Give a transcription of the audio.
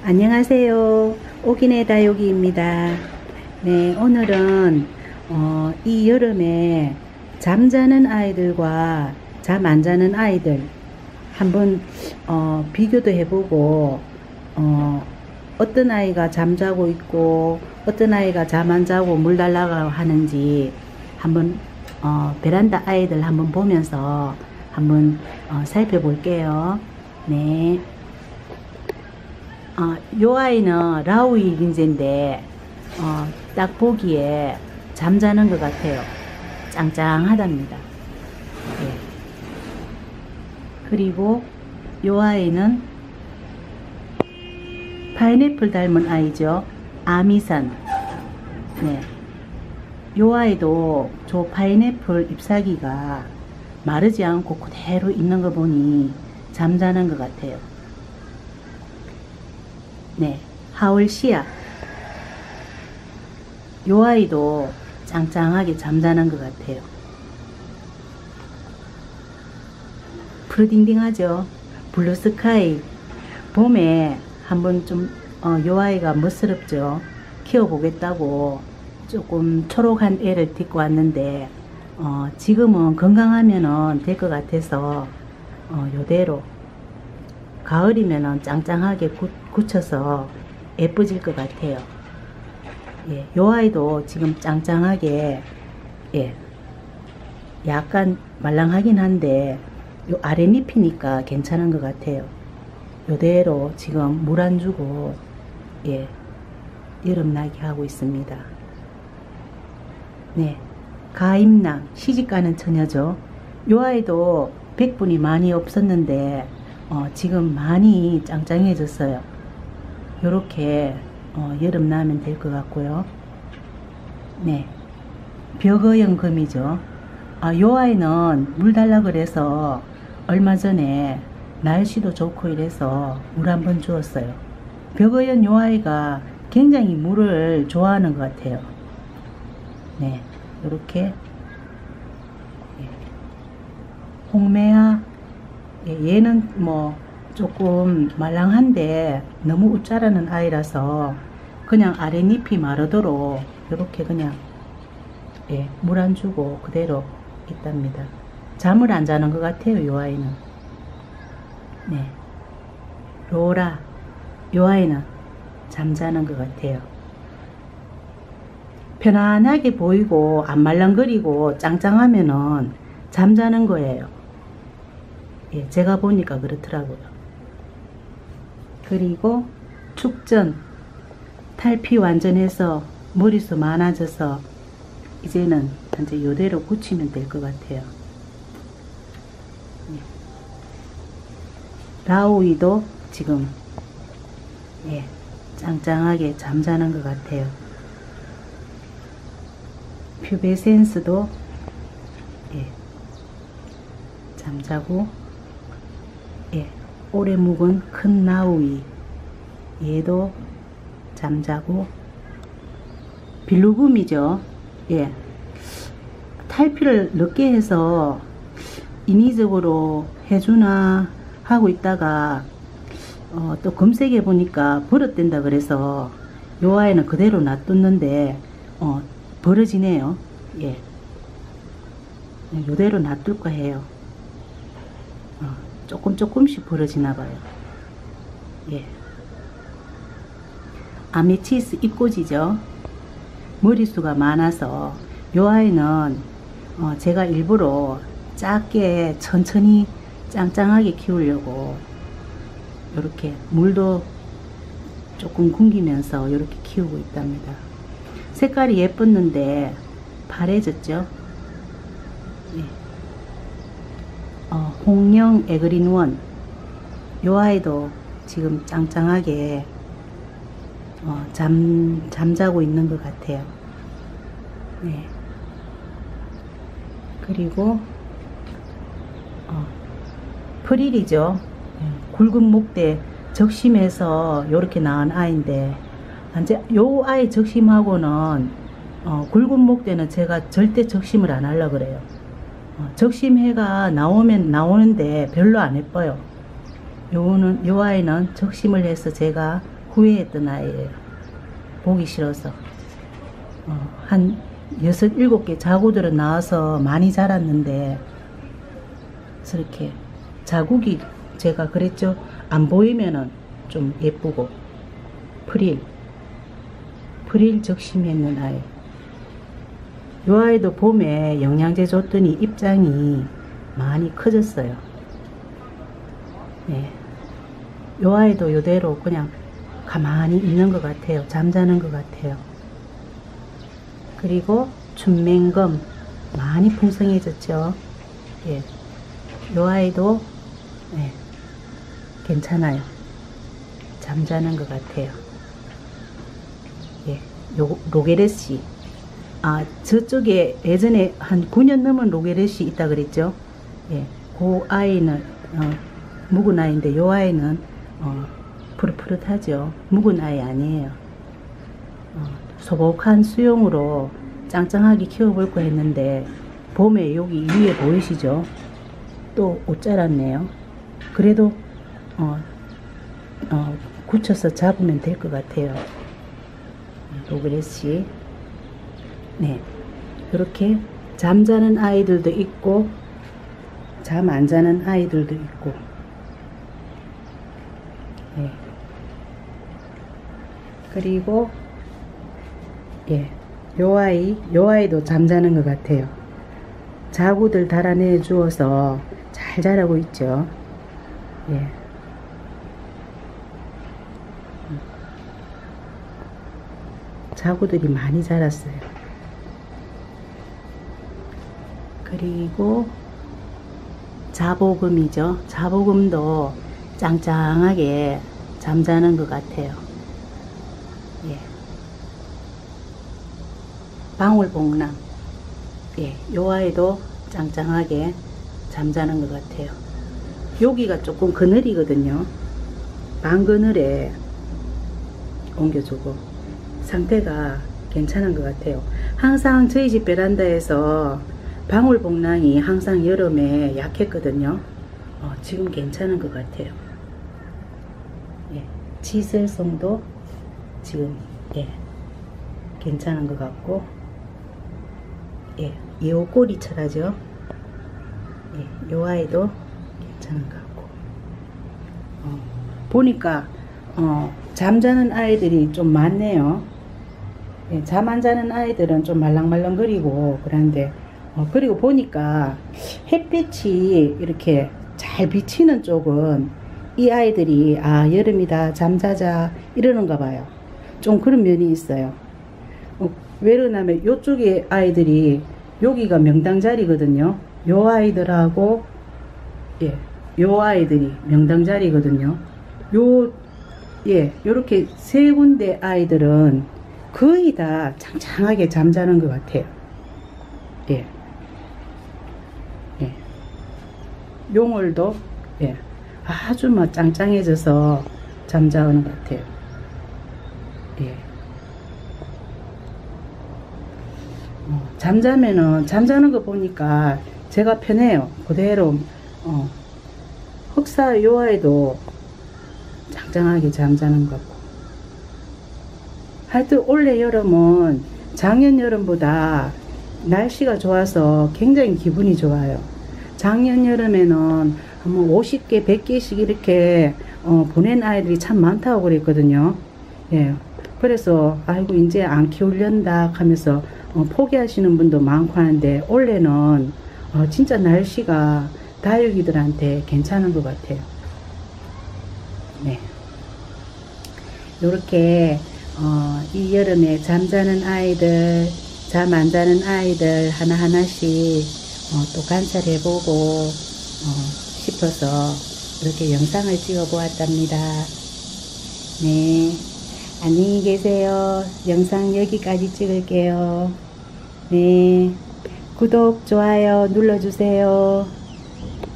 안녕하세요. 오기네 다육이입니다. 네, 오늘은 이 여름에 잠자는 아이들과 잠 안 자는 아이들 한번 비교도 해보고 어떤 아이가 잠자고 있고 어떤 아이가 잠 안 자고 물 달라고 하는지 한번 베란다 아이들 한번 보면서 한번 살펴볼게요. 네. 요 아이는 라우이 린제인데 딱 보기에 잠자는 것 같아요. 짱짱하답니다. 네. 그리고 요 아이는 파인애플 닮은 아이죠. 아미산. 네. 요 아이도 저 파인애플 잎사귀가 마르지 않고 그대로 있는 거 보니 잠자는 것 같아요. 네, 하울시아. 요 아이도 짱짱하게 잠자는 것 같아요. 푸르딩딩하죠. 블루스카이. 봄에 한번 좀 요 아이가 멋스럽죠. 키워보겠다고 조금 초록한 애를 데리고 왔는데 지금은 건강하면은 될 것 같아서 요대로 가을이면은 짱짱하게 굳혀서 예뻐질 것 같아요. 예, 요 아이도 지금 짱짱하게, 예, 약간 말랑하긴 한데, 요 아랫잎이니까 괜찮은 것 같아요. 요대로 지금 물 안 주고, 예, 여름나게 하고 있습니다. 네, 가임남, 시집가는 처녀죠. 요 아이도 백분이 많이 없었는데, 지금 많이 짱짱해졌어요. 요렇게 여름 나면 될 것 같고요. 네, 벽어형 금이죠. 요 아이는 물 달라 그래서 얼마 전에 날씨도 좋고 이래서 물 한번 주었어요. 벽어형 요 아이가 굉장히 물을 좋아하는 것 같아요. 네, 요렇게 홍매화. 얘는 뭐 조금 말랑한데 너무 웃자라는 아이라서 그냥 아랫잎이 마르도록 이렇게 그냥 물 안 주고 그대로 있답니다. 잠을 안 자는 것 같아요. 이 아이는. 네, 로라. 이 아이는 잠자는 것 같아요. 편안하게 보이고 안 말랑거리고 짱짱하면은 잠자는 거예요. 예, 제가 보니까 그렇더라고요. 그리고 축전. 탈피 완전해서 머리수 많아져서 이제는 이제 요대로 굳히면 될 것 같아요. 예. 라우이도 지금 짱짱하게 잠자는 것 같아요. 퓨베센스도 잠자고, 오래 묵은 큰 나우이 얘도 잠자고, 빌루금이죠. 탈피를 늦게 해서 인위적으로 해주나 하고 있다가 또 검색해 보니까 버릇된다 그래서 요 아이는 그대로 놔뒀는데 벌어지네요. 요대로 놔둘까 해요. 조금씩 벌어지나 봐요. 아메치스 잎꽂이죠. 머리수가 많아서 요 아이는 제가 일부러 작게 천천히 짱짱하게 키우려고 이렇게 물도 조금 굶기면서 이렇게 키우고 있답니다. 색깔이 예뻤는데 파래졌죠. 홍영 에그린원. 요 아이도 지금 짱짱하게 잠자고 있는 것 같아요. 네. 그리고 프릴이죠. 굵은 목대 적심해서 요렇게 나온 아이인데 이제 요 아이 적심하고는 굵은 목대는 제가 절대 적심을 안 하려고 그래요. 적심해가 나오면 나오는데 별로 안 예뻐요. 요 아이는 적심을 해서 제가 후회했던 아이예요. 보기 싫어서. 한 6, 7개 자구들은 나와서 많이 자랐는데 저렇게 자국이 제가 그랬죠. 안 보이면은 좀 예쁘고 프릴 적심했는 아이. 요 아이도 봄에 영양제 줬더니 입장이 많이 커졌어요. 네. 요 아이도 요대로 그냥 가만히 있는 것 같아요. 잠자는 것 같아요. 그리고 춘맹검 많이 풍성해졌죠. 예. 요 아이도 예. 괜찮아요. 잠자는 것 같아요. 예. 요 로게레시. 저쪽에 예전에 한 9년 넘은 로게렛이 있다 그랬죠. 예, 그 아이는 묵은 아이인데 요 아이는 푸릇푸릇하죠. 묵은 아이 아니에요. 소복한 수용으로 짱짱하게 키워볼까 했는데 봄에 여기 위에 보이시죠? 또 옷 자랐네요. 그래도 굳혀서 잡으면 될 것 같아요. 로게렛이. 네, 이렇게 잠자는 아이들도 있고 잠 안 자는 아이들도 있고. 네. 그리고 예, 요 아이도 잠자는 것 같아요. 자구들 달아내 주어서 잘 자라고 있죠. 예. 자구들이 많이 자랐어요. 그리고 자보금이죠. 자보금도 짱짱하게 잠자는 것 같아요. 예. 방울복랑. 예, 요 아이도 짱짱하게 잠자는 것 같아요. 여기가 조금 그늘이거든요. 반그늘에 옮겨주고 상태가 괜찮은 것 같아요. 항상 저희 집 베란다에서 방울복랑이 항상 여름에 약했거든요. 지금 괜찮은 것 같아요. 예, 치슬송도 지금 예, 괜찮은 것 같고, 예, 요 꼬리 철하죠. 예, 요 아이도 괜찮은 것 같고. 보니까 잠자는 아이들이 좀 많네요. 예, 잠 안 자는 아이들은 좀 말랑말랑거리고 그런데 그리고 보니까 햇빛이 이렇게 잘 비치는 쪽은 이 아이들이 여름이다 잠자자 이러는가 봐요. 좀 그런 면이 있어요. 왜 그러냐면 요쪽에 아이들이 여기가 명당 자리거든요. 요 아이들하고 예, 요 아이들이 명당 자리거든요. 요렇게 세 군데 아이들은 거의 다 창창하게 잠자는 것 같아요. 예. 예. 용월도 예. 아주 막 짱짱해져서 잠자는 것 같아요. 예. 잠자는 거 보니까 제가 편해요. 그대로 흑사 요 아이도 짱짱하게 잠자는 것 같고. 하여튼 올해 여름은 작년 여름보다 날씨가 좋아서 굉장히 기분이 좋아요. 작년 여름에는 한 50개, 100개씩 이렇게 보낸 아이들이 참 많다고 그랬거든요. 예. 그래서 아이고 이제 안 키우련다 하면서 포기하시는 분도 많고 하는데 올해는 진짜 날씨가 다육이들한테 괜찮은 것 같아요. 네. 요렇게 이 여름에 잠자는 아이들, 잠 안 자는 아이들 하나하나씩 또 관찰해보고 싶어서 이렇게 영상을 찍어 보았답니다. 네, 안녕히 계세요. 영상 여기까지 찍을게요. 네, 구독, 좋아요 눌러주세요.